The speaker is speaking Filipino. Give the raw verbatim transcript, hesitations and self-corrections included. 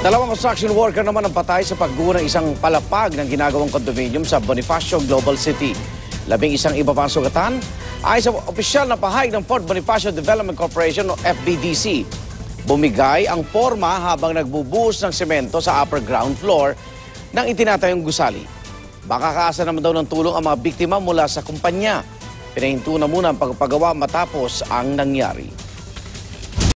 Dalawang construction worker naman ang patay sa pagguho ng isang palapag ng ginagawang condominium sa Bonifacio Global City. Labing isang iba pang sugatan ay sa opisyal na pahayag ng Port Bonifacio Development Corporation o F B D C. Bumigay ang porma habang nagbubuhos ng semento sa upper ground floor ng itinatayong gusali. Baka kaasa naman daw ng tulong ang mga biktima mula sa kumpanya. Pinahinto na muna ang pagpagawa matapos ang nangyari.